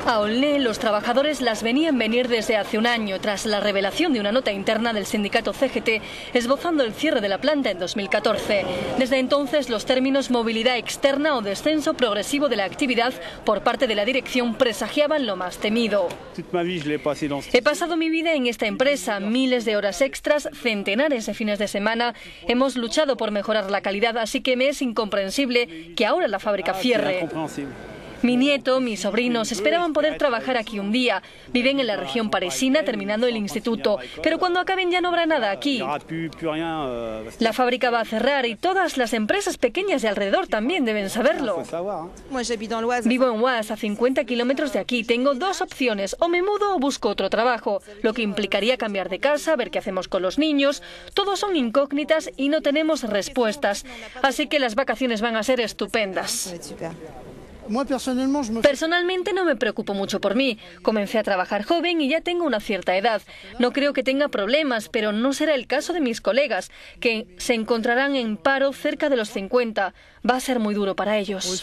A Olné, los trabajadores las venían venir desde hace un año, tras la revelación de una nota interna del sindicato CGT esbozando el cierre de la planta en 2014. Desde entonces, los términos movilidad externa o descenso progresivo de la actividad por parte de la dirección presagiaban lo más temido. He pasado mi vida en esta empresa, miles de horas extras, centenares de fines de semana. Hemos luchado por mejorar la calidad, así que me es incomprensible que ahora la fábrica cierre. Mi nieto, mis sobrinos esperaban poder trabajar aquí un día. Viven en la región parisina terminando el instituto, pero cuando acaben ya no habrá nada aquí. La fábrica va a cerrar y todas las empresas pequeñas de alrededor también deben saberlo. Vivo en Oise, a 50 kilómetros de aquí. Tengo dos opciones, o me mudo o busco otro trabajo, lo que implicaría cambiar de casa, ver qué hacemos con los niños. Todos son incógnitas y no tenemos respuestas, así que las vacaciones van a ser estupendas. Personalmente no me preocupo mucho por mí. Comencé a trabajar joven y ya tengo una cierta edad. No creo que tenga problemas, pero no será el caso de mis colegas, que se encontrarán en paro cerca de los 50. Va a ser muy duro para ellos.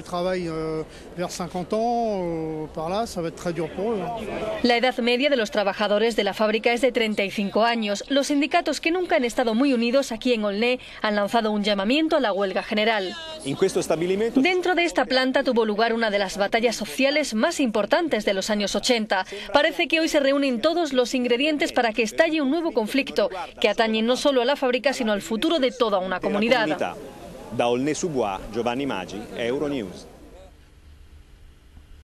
La edad media de los trabajadores de la fábrica es de 35 años. Los sindicatos, que nunca han estado muy unidos aquí en Olné, han lanzado un llamamiento a la huelga general. Dentro de esta planta tuvo lugar una de las batallas sociales más importantes de los años 80. Parece que hoy se reúnen todos los ingredientes para que estalle un nuevo conflicto que atañe no solo a la fábrica, sino al futuro de toda una comunidad. Da Aulnay-sous-Bois, Giovanni Maggi, Euronews.